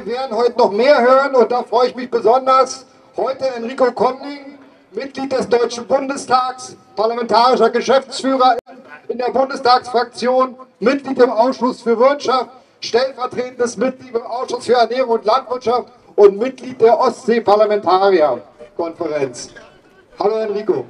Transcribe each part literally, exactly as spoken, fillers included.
Sie werden heute noch mehr hören und da freue ich mich besonders. Heute Enrico Conning, Mitglied des Deutschen Bundestags, parlamentarischer Geschäftsführer in der Bundestagsfraktion, Mitglied im Ausschuss für Wirtschaft, stellvertretendes Mitglied im Ausschuss für Ernährung und Landwirtschaft und Mitglied der Ostsee-Parlamentarierkonferenz. Hallo Enrico.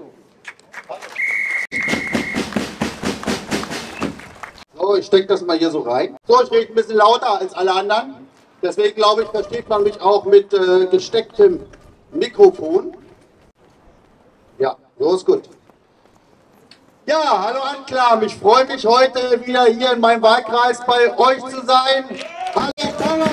So, ich stecke das mal hier so rein. So, ich rede ein bisschen lauter als alle anderen. Deswegen glaube ich, versteht man mich auch mit äh, gestecktem Mikrofon. Ja, so ist gut. Ja, hallo Anklam. Ich freue mich heute wieder hier in meinem Wahlkreis bei euch zu sein. Hallo Thomas.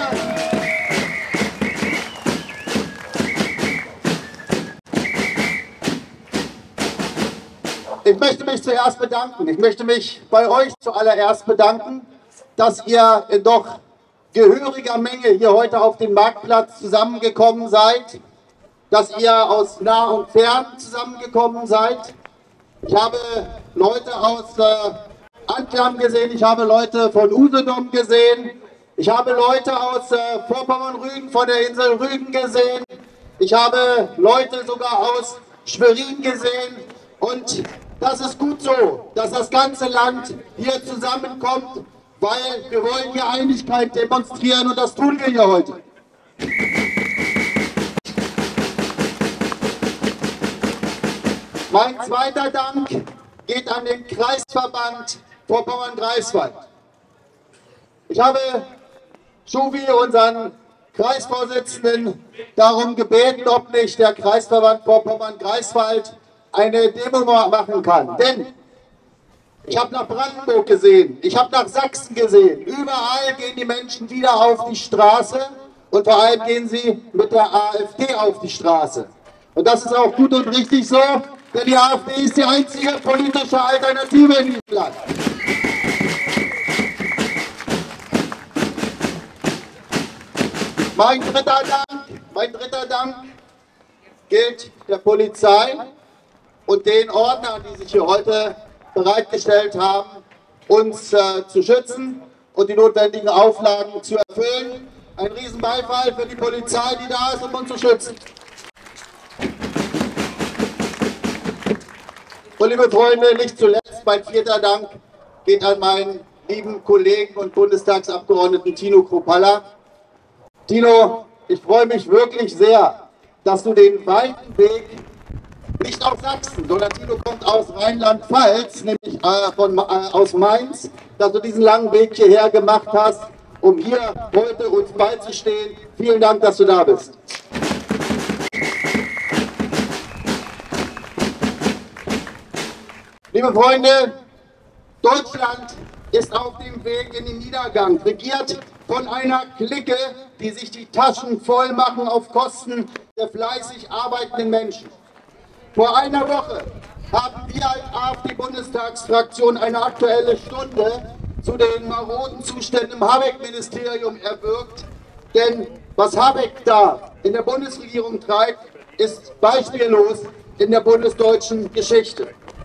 Ich möchte mich zuerst bedanken. Ich möchte mich bei euch zuallererst bedanken, dass ihr in doch gehöriger Menge hier heute auf dem Marktplatz zusammengekommen seid, dass ihr aus nah und fern zusammengekommen seid. Ich habe Leute aus äh, Anklam gesehen, ich habe Leute von Usedom gesehen, ich habe Leute aus äh, Vorpommern-Rügen, von der Insel Rügen gesehen, ich habe Leute sogar aus Schwerin gesehen und das ist gut so, dass das ganze Land hier zusammenkommt, weil wir wollen hier Einigkeit demonstrieren und das tun wir hier heute. Mein zweiter Dank geht an den Kreisverband Vorpommern-Greifswald. Ich habe Schuwi, unseren Kreisvorsitzenden, darum gebeten, ob nicht der Kreisverband Vorpommern-Greifswald eine Demo machen kann. Denn ich habe nach Brandenburg gesehen, ich habe nach Sachsen gesehen, überall gehen die Menschen wieder auf die Straße und vor allem gehen sie mit der AfD auf die Straße. Und das ist auch gut und richtig so, denn die AfD ist die einzige politische Alternative in diesem Land. Mein dritter Dank, mein dritter Dank gilt der Polizei und den Ordnern, die sich hier heute bereitgestellt haben, uns äh, zu schützen und die notwendigen Auflagen zu erfüllen. Ein Riesenbeifall für die Polizei, die da ist, um uns zu schützen. Und liebe Freunde, nicht zuletzt, mein vierter Dank geht an meinen lieben Kollegen und Bundestagsabgeordneten Tino Kruppalla. Tino, ich freue mich wirklich sehr, dass du den weiten Weg nicht aus Sachsen, sondern Tino kommt aus Rheinland-Pfalz, nämlich äh, von, äh, aus Mainz, dass du diesen langen Weg hierher gemacht hast, um hier heute uns beizustehen. Vielen Dank, dass du da bist. Liebe Freunde, Deutschland ist auf dem Weg in den Niedergang, regiert von einer Clique, die sich die Taschen voll machen auf Kosten der fleißig arbeitenden Menschen. Vor einer Woche haben wir als AfD-Bundestagsfraktion eine aktuelle Stunde zu den maroden Zuständen im Habeck-Ministerium erwirkt. Denn was Habeck da in der Bundesregierung treibt, ist beispiellos in der bundesdeutschen Geschichte.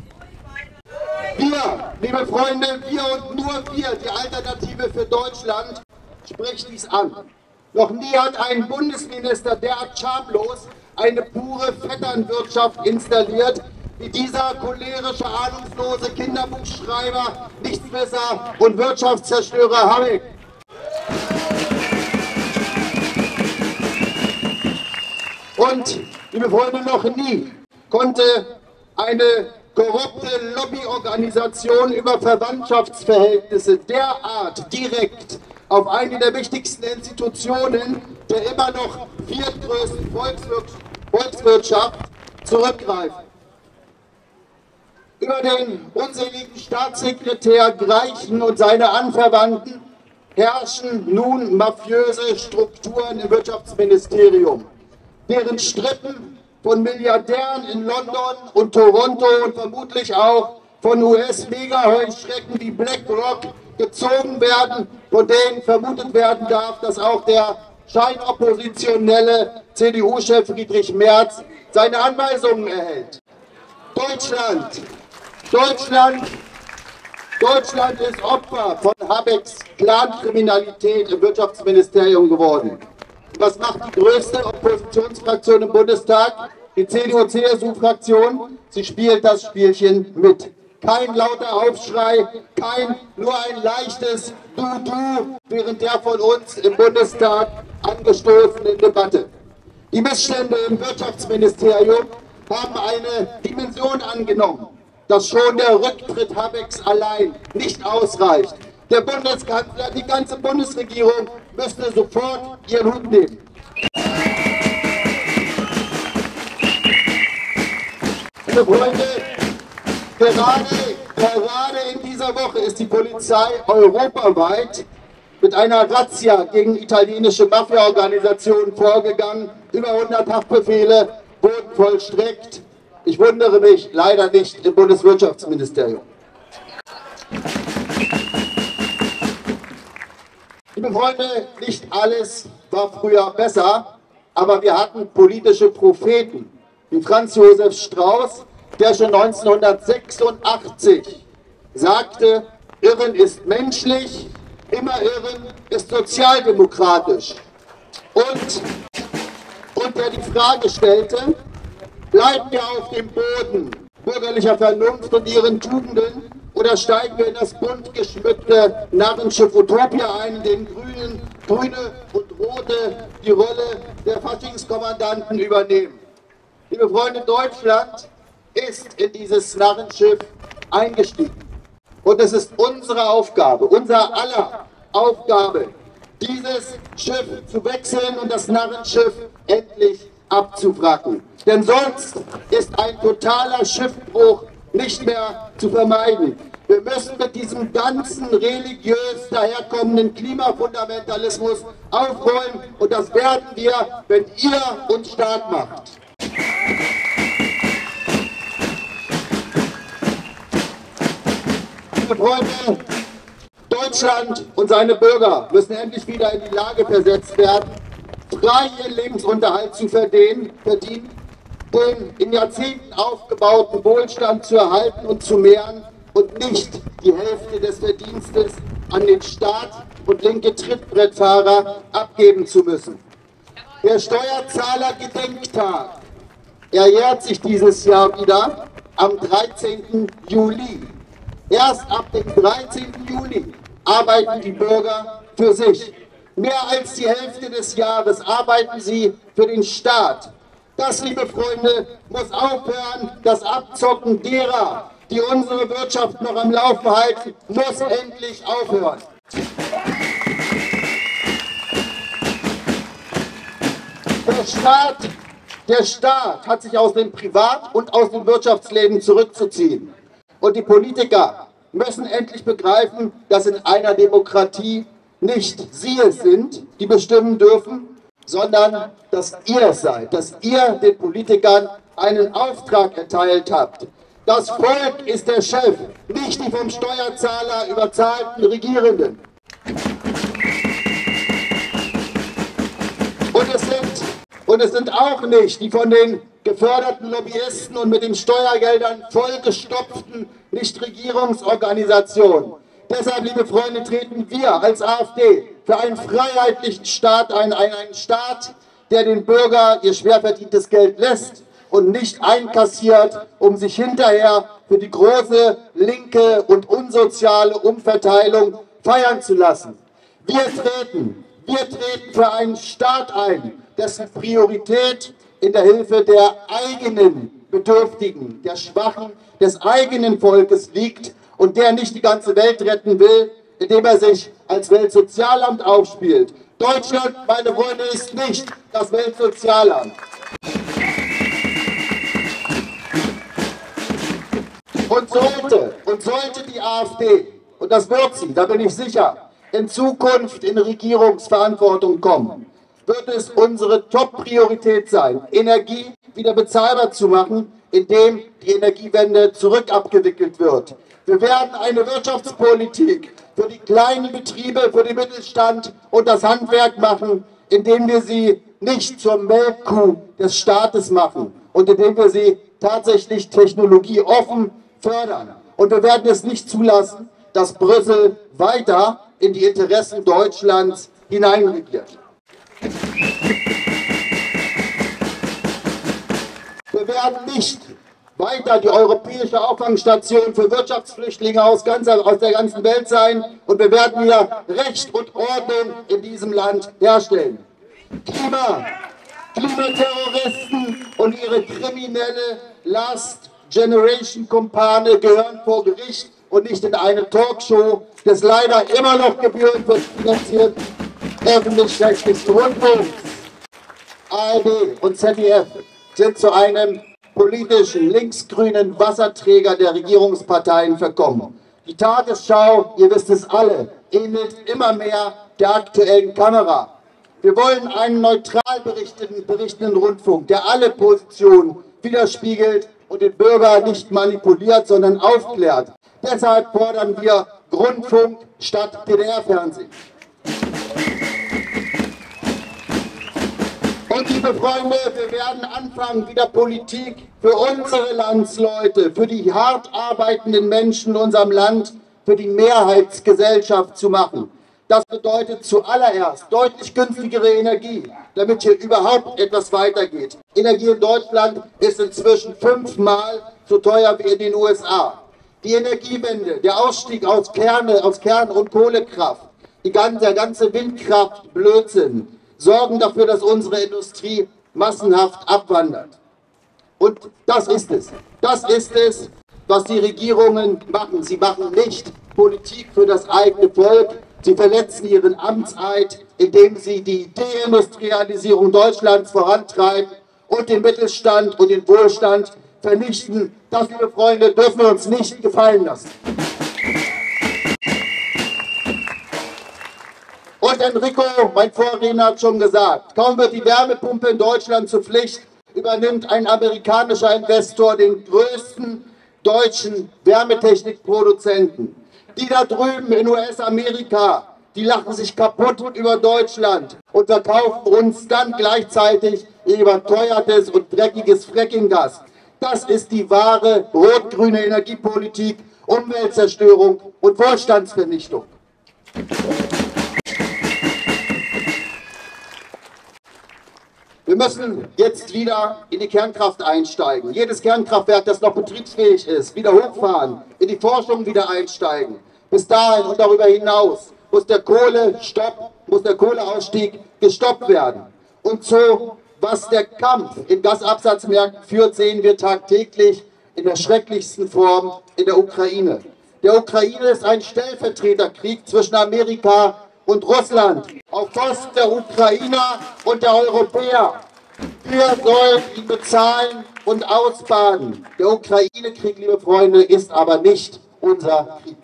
Wir, liebe Freunde, wir und nur wir, die Alternative für Deutschland, spricht dies an. Noch nie hat ein Bundesminister derart schamlos eine pure Vetternwirtschaft installiert, wie dieser cholerische, ahnungslose Kinderbuchschreiber, Nichtswisser und Wirtschaftszerstörer Habeck. Und, liebe Freunde, noch nie konnte eine korrupte Lobbyorganisation über Verwandtschaftsverhältnisse derart direkt auf eine der wichtigsten Institutionen der immer noch viertgrößten Volkswirtschaft zurückgreifen. Über den unseligen Staatssekretär Greichen und seine Anverwandten herrschen nun mafiöse Strukturen im Wirtschaftsministerium, deren Strippen von Milliardären in London und Toronto und vermutlich auch von U S-Mega-Heuschrecken wie BlackRock gezogen werden, von denen vermutet werden darf, dass auch der scheinoppositionelle C D U-Chef Friedrich Merz seine Anweisungen erhält. Deutschland, Deutschland, Deutschland ist Opfer von Habecks Clankriminalität im Wirtschaftsministerium geworden. Was macht die größte Oppositionsfraktion im Bundestag? Die C D U-C S U-Fraktion. Sie spielt das Spielchen mit. Kein lauter Aufschrei, kein nur ein leichtes Du-Du während der von uns im Bundestag angestoßenen Debatte. Die Missstände im Wirtschaftsministerium haben eine Dimension angenommen, dass schon der Rücktritt Habecks allein nicht ausreicht. Der Bundeskanzler, die ganze Bundesregierung müsste sofort ihren Hut nehmen. Liebe Freunde, gerade, gerade in dieser Woche ist die Polizei europaweit mit einer Razzia gegen italienische Mafia-Organisationen vorgegangen. Über hundert Haftbefehle wurden vollstreckt. Ich wundere mich leider nicht im Bundeswirtschaftsministerium. Liebe Freunde, nicht alles war früher besser, aber wir hatten politische Propheten, wie Franz Josef Strauß, der schon neunzehnhundertsechsundachtzig sagte, Irren ist menschlich, immer Irren ist sozialdemokratisch. Und, und der die Frage stellte, bleiben wir auf dem Boden bürgerlicher Vernunft und ihren Tugenden oder steigen wir in das bunt geschmückte Narrenschiff Utopia ein, in dem Grünen, Grüne und Rote die Rolle der Faschingskommandanten übernehmen? Liebe Freunde, Deutschland ist in dieses Narrenschiff eingestiegen. Und es ist unsere Aufgabe, unser aller Aufgabe, dieses Schiff zu wechseln und das Narrenschiff endlich abzufracken. Denn sonst ist ein totaler Schiffbruch nicht mehr zu vermeiden. Wir müssen mit diesem ganzen religiös daherkommenden Klimafundamentalismus aufräumen und das werden wir, wenn ihr uns stark macht. Liebe Freunde, Deutschland und seine Bürger müssen endlich wieder in die Lage versetzt werden, frei ihren Lebensunterhalt zu verdienen, verdienen, den in Jahrzehnten aufgebauten Wohlstand zu erhalten und zu mehren und nicht die Hälfte des Verdienstes an den Staat und linke Trittbrettfahrer abgeben zu müssen. Der Steuerzahler-Gedenktag, er jährt sich dieses Jahr wieder am dreizehnten Juli. Erst ab dem dreizehnten Juli arbeiten die Bürger für sich. Mehr als die Hälfte des Jahres arbeiten sie für den Staat. Das, liebe Freunde, muss aufhören. Das Abzocken derer, die unsere Wirtschaft noch am Laufen halten, muss endlich aufhören. Der Staat, der Staat hat sich aus dem Privat- und aus dem Wirtschaftsleben zurückzuziehen. Und die Politiker müssen endlich begreifen, dass in einer Demokratie nicht sie es sind, die bestimmen dürfen, sondern dass ihr es seid, dass ihr den Politikern einen Auftrag erteilt habt. Das Volk ist der Chef, nicht die vom Steuerzahler überzahlten Regierenden. Und es sind, und es sind auch nicht die von den geförderten Lobbyisten und mit den Steuergeldern vollgestopften Nichtregierungsorganisationen. Deshalb, liebe Freunde, treten wir als AfD für einen freiheitlichen Staat ein, einen Staat, der den Bürger ihr schwer verdientes Geld lässt und nicht einkassiert, um sich hinterher für die große linke und unsoziale Umverteilung feiern zu lassen. Wir treten, wir treten für einen Staat ein, dessen Priorität in der Hilfe der eigenen Bedürftigen, der Schwachen, des eigenen Volkes liegt und der nicht die ganze Welt retten will, indem er sich als Weltsozialamt aufspielt. Deutschland, meine Freunde, ist nicht das Weltsozialamt. Und sollte, und sollte die AfD, und das wird sie, da bin ich sicher, in Zukunft in Regierungsverantwortung kommen, wird es unsere Top-Priorität sein, Energie wieder bezahlbar zu machen, indem die Energiewende zurückabgewickelt wird. Wir werden eine Wirtschaftspolitik für die kleinen Betriebe, für den Mittelstand und das Handwerk machen, indem wir sie nicht zur Melkkuh des Staates machen und indem wir sie tatsächlich technologieoffen fördern. Und wir werden es nicht zulassen, dass Brüssel weiter in die Interessen Deutschlands hineinregiert. Wir werden nicht weiter die europäische Auffangstation für Wirtschaftsflüchtlinge aus, ganz, aus der ganzen Welt sein, und wir werden wieder Recht und Ordnung in diesem Land herstellen. Klima, Klimaterroristen und ihre kriminelle Last-Generation-Kumpane gehören vor Gericht und nicht in eine Talkshow des leider immer noch gebührenfinanzierten öffentlich-rechtlichen Rundfunks. A R D und Z D F sind zu einem politischen linksgrünen Wasserträger der Regierungsparteien verkommen. Die Tagesschau, ihr wisst es alle, ähnelt immer mehr der aktuellen Kamera. Wir wollen einen neutral berichtenden, berichtenden Rundfunk, der alle Positionen widerspiegelt und den Bürger nicht manipuliert, sondern aufklärt. Deshalb fordern wir Rundfunk statt D D R-Fernsehen. Und liebe Freunde, wir werden anfangen, wieder Politik für unsere Landsleute, für die hart arbeitenden Menschen in unserem Land, für die Mehrheitsgesellschaft zu machen. Das bedeutet zuallererst deutlich günstigere Energie, damit hier überhaupt etwas weitergeht. Energie in Deutschland ist inzwischen fünfmal so teuer wie in den U S A. Die Energiewende, der Ausstieg aus, Kerne, aus Kern- und Kohlekraft, die ganze, der ganze Windkraftblödsinn, sorgen dafür, dass unsere Industrie massenhaft abwandert. Und das ist es. Das ist es, was die Regierungen machen. Sie machen nicht Politik für das eigene Volk. Sie verletzen ihren Amtseid, indem sie die Deindustrialisierung Deutschlands vorantreiben und den Mittelstand und den Wohlstand vernichten. Das, liebe Freunde, dürfen wir uns nicht gefallen lassen. Und Enrico, mein Vorredner, hat schon gesagt, kaum wird die Wärmepumpe in Deutschland zur Pflicht, übernimmt ein amerikanischer Investor den größten deutschen Wärmetechnikproduzenten. Die da drüben in U S-Amerika, die lachen sich kaputt über Deutschland und verkaufen uns dann gleichzeitig ihr überteuertes und dreckiges Frackinggas. Das ist die wahre rot-grüne Energiepolitik, Umweltzerstörung und Wohlstandsvernichtung. Wir müssen jetzt wieder in die Kernkraft einsteigen. Jedes Kernkraftwerk, das noch betriebsfähig ist, wieder hochfahren, in die Forschung wieder einsteigen. Bis dahin und darüber hinaus muss der Kohlestopp, muss der Kohleausstieg gestoppt werden. Und so, was der Kampf in Gasabsatzmärkten führt, sehen wir tagtäglich in der schrecklichsten Form in der Ukraine. Der Ukraine ist ein Stellvertreterkrieg zwischen Amerika und Russland auf Kosten der Ukrainer und der Europäer. Wir sollen ihn bezahlen und ausbaden. Der Ukraine-Krieg, liebe Freunde, ist aber nicht unser Krieg.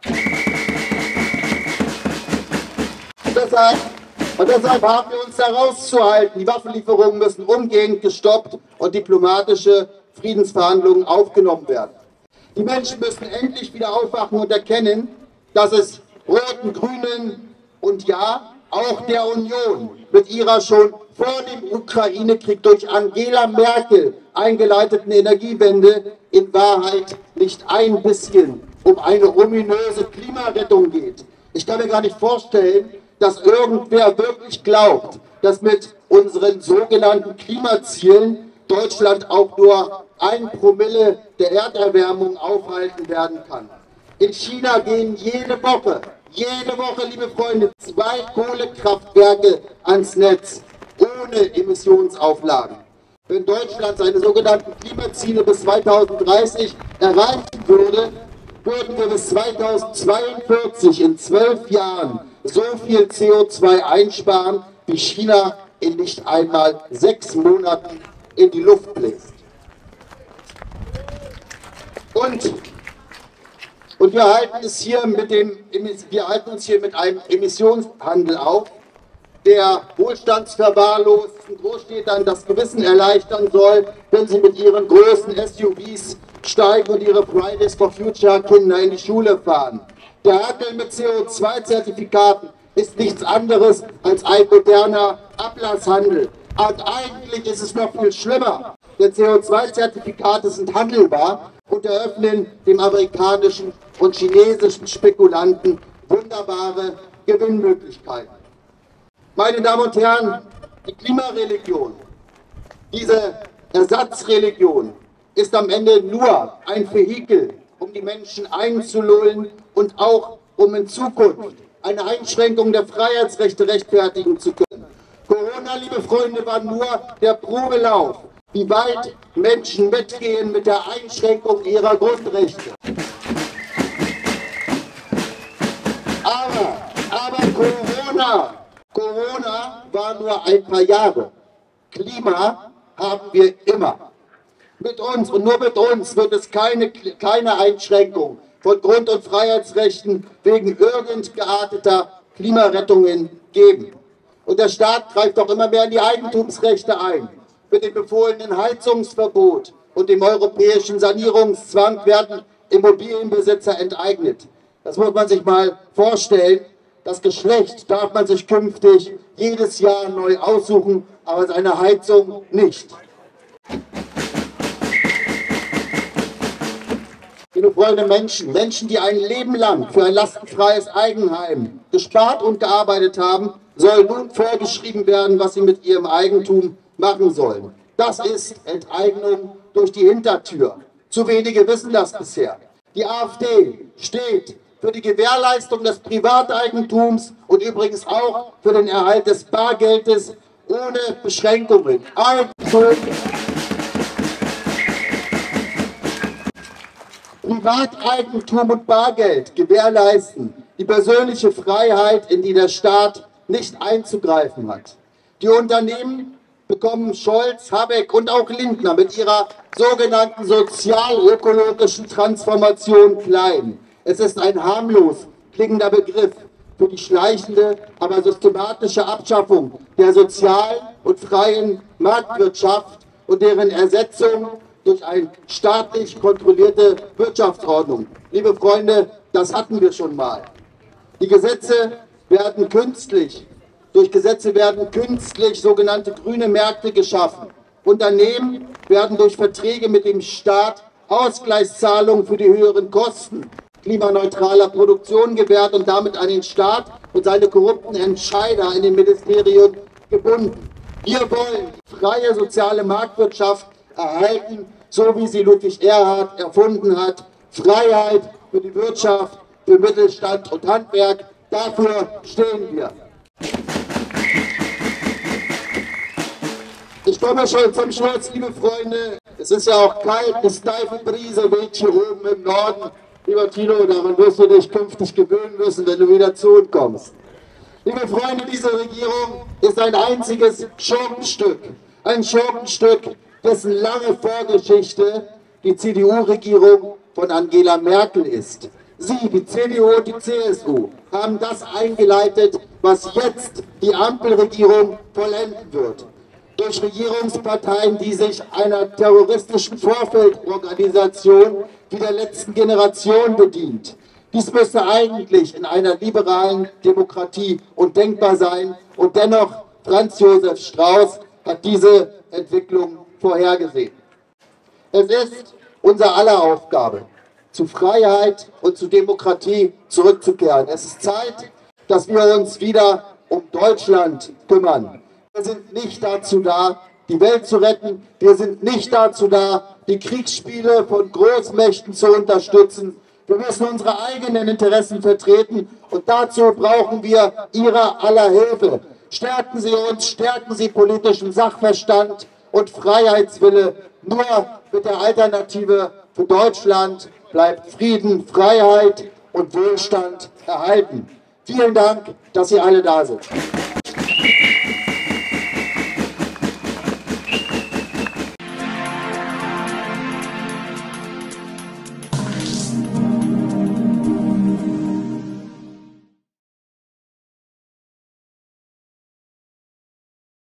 Und deshalb, und deshalb haben wir uns da rauszuhalten. Die Waffenlieferungen müssen umgehend gestoppt und diplomatische Friedensverhandlungen aufgenommen werden. Die Menschen müssen endlich wieder aufwachen und erkennen, dass es roten, grünen und ja, auch der Union mit ihrer schon vor dem Ukraine-Krieg durch Angela Merkel eingeleiteten Energiewende in Wahrheit nicht ein bisschen um eine ominöse Klimarettung geht. Ich kann mir gar nicht vorstellen, dass irgendwer wirklich glaubt, dass mit unseren sogenannten Klimazielen Deutschland auch nur ein Promille der Erderwärmung aufhalten werden kann. In China gehen jede Woche, jede Woche, liebe Freunde, zwei Kohlekraftwerke ans Netz, ohne Emissionsauflagen. Wenn Deutschland seine sogenannten Klimaziele bis zweitausenddreißig erreichen würde, würden wir bis zweitausendzweiundvierzig in zwölf Jahren so viel C O zwei einsparen, wie China in nicht einmal sechs Monaten in die Luft bläst. Und, und wir, halten es hier mit dem, wir halten uns hier mit einem Emissionshandel auf, der wohlstandsverwahrlosten Großstädtern das Gewissen erleichtern soll, wenn sie mit ihren großen S U Vs steigen und ihre Fridays for Future Kinder in die Schule fahren. Der Handel mit C O zwei Zertifikaten ist nichts anderes als ein moderner Ablasshandel. Und eigentlich ist es noch viel schlimmer, denn C O zwei Zertifikate sind handelbar und eröffnen dem amerikanischen und chinesischen Spekulanten wunderbare Gewinnmöglichkeiten. Meine Damen und Herren, die Klimareligion, diese Ersatzreligion ist am Ende nur ein Vehikel, um die Menschen einzulullen und auch um in Zukunft eine Einschränkung der Freiheitsrechte rechtfertigen zu können. Corona, liebe Freunde, war nur der Probelauf, wie weit Menschen mitgehen mit der Einschränkung ihrer Grundrechte. Aber, aber Corona, Corona war nur ein paar Jahre. Klima haben wir immer. Mit uns und nur mit uns wird es keine, keine Einschränkung von Grund- und Freiheitsrechten wegen irgend gearteter Klimarettungen geben. Und der Staat greift auch immer mehr in die Eigentumsrechte ein. Mit dem befohlenen Heizungsverbot und dem europäischen Sanierungszwang werden Immobilienbesitzer enteignet. Das muss man sich mal vorstellen. Das Geschlecht darf man sich künftig jedes Jahr neu aussuchen, aber seine Heizung nicht. Liebe Freunde, Menschen, Menschen, die ein Leben lang für ein lastenfreies Eigenheim gespart und gearbeitet haben, soll nun vorgeschrieben werden, was sie mit ihrem Eigentum machen sollen. Das ist Enteignung durch die Hintertür. Zu wenige wissen das bisher. Die AfD steht für die Gewährleistung des Privateigentums und übrigens auch für den Erhalt des Bargeldes ohne Beschränkungen. Eigentum, Privateigentum und Bargeld gewährleisten die persönliche Freiheit, in die der Staat nicht einzugreifen hat. Die Unternehmen bekommen Scholz, Habeck und auch Lindner mit ihrer sogenannten sozialökologischen Transformation klein. Es ist ein harmlos klingender Begriff für die schleichende, aber systematische Abschaffung der sozialen und freien Marktwirtschaft und deren Ersetzung durch eine staatlich kontrollierte Wirtschaftsordnung. Liebe Freunde, das hatten wir schon mal. Die Gesetze werden künstlich, durch Gesetze werden künstlich sogenannte grüne Märkte geschaffen. Unternehmen werden durch Verträge mit dem Staat Ausgleichszahlungen für die höheren Kosten klimaneutraler Produktion gewährt und damit an den Staat und seine korrupten Entscheider in den Ministerien gebunden. Wir wollen freie soziale Marktwirtschaft erhalten, so wie sie Ludwig Erhard erfunden hat. Freiheit für die Wirtschaft, für Mittelstand und Handwerk, dafür stehen wir. Ich komme schon zum Schluss, liebe Freunde. Es ist ja auch kalt, eine steife Brise weht hier oben im Norden. Lieber Tino, daran wirst du dich künftig gewöhnen müssen, wenn du wieder zu uns kommst. Liebe Freunde, diese Regierung ist ein einziges Schurkenstück. Ein Schurkenstück, dessen lange Vorgeschichte die C D U-Regierung von Angela Merkel ist. Sie, die C D U und die C S U, haben das eingeleitet, was jetzt die Ampelregierung vollenden wird. Durch Regierungsparteien, die sich einer terroristischen Vorfeldorganisation wie der letzten Generation bedient. Dies müsste eigentlich in einer liberalen Demokratie undenkbar sein. Und dennoch, Franz Josef Strauß hat diese Entwicklung vorhergesehen. Es ist unser aller Aufgabe, zu Freiheit und zu Demokratie zurückzukehren. Es ist Zeit, dass wir uns wieder um Deutschland kümmern. Wir sind nicht dazu da, die Welt zu retten. Wir sind nicht dazu da, die Kriegsspiele von Großmächten zu unterstützen. Wir müssen unsere eigenen Interessen vertreten und dazu brauchen wir Ihre aller Hilfe. Stärken Sie uns, stärken Sie politischen Sachverstand und Freiheitswille. Nur mit der Alternative für Deutschland bleibt Frieden, Freiheit und Wohlstand erhalten. Vielen Dank, dass Sie alle da sind.